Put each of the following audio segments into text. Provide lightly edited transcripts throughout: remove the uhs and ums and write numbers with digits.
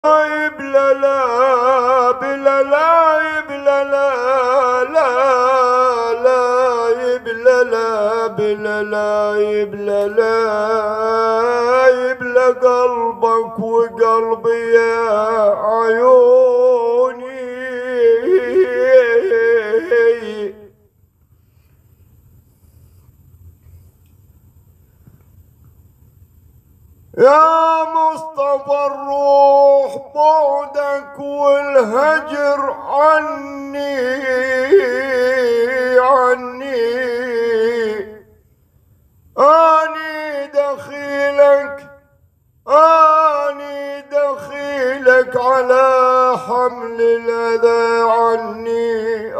بلا لا بلا لا بلا لا لا لا بلا لا بلا لا بلا لا يبلى قلبك وقلبي يا عيوني يا مصطفى الروح بعدك والهجر عني أني دخيلك أني دخيلك على حمل الأذى عني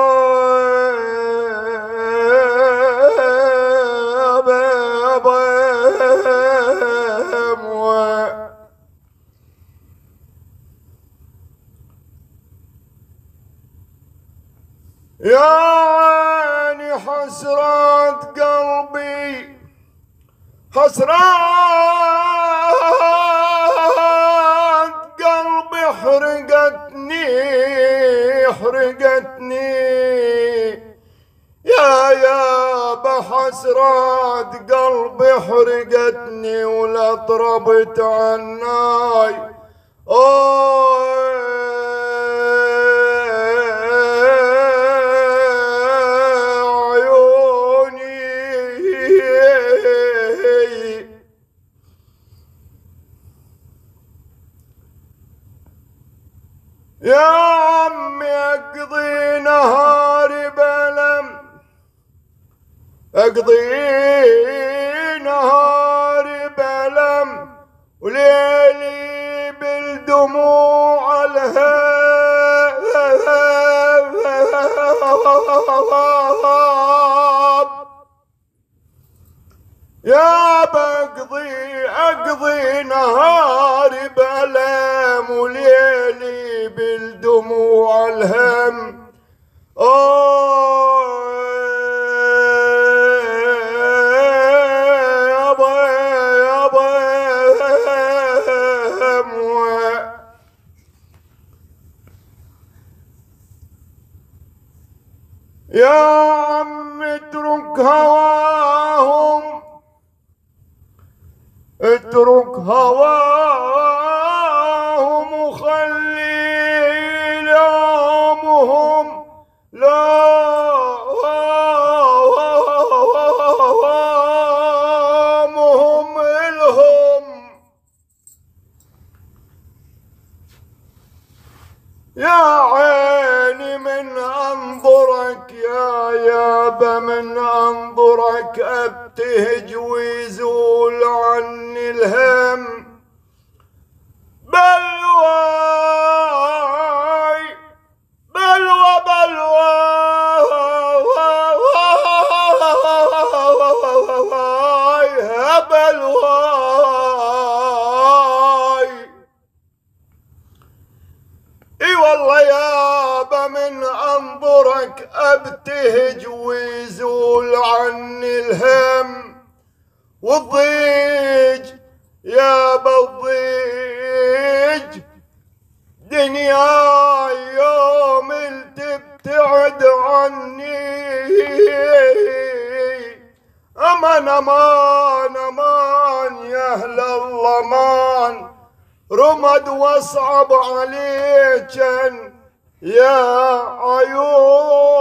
يا عيني حسرات قلبي حسرات قلبي حرقتني يا بحسرات قلبي حرقتني ولا طربت عناي يا عمي اقضي نهاري بلم اقضي نهاري بلم وليلي بالدموع الهاب يا اقضي نهاري بلم وليلي بالدموع الهم يا عم اترك هواهم وخلي لامهم لامهم الهم يا عيني من انظرك يا يابا من انظرك ابتهج ويزول عني الهم بلواي بلوى بلواي اي والله يابا من انظرك ابتهج ويزول عني الهم والضيج يابا الضيج دنياي يوم تبتعد عني امان امان امان يا اهل الامان رمد واصعب عليك يا عيون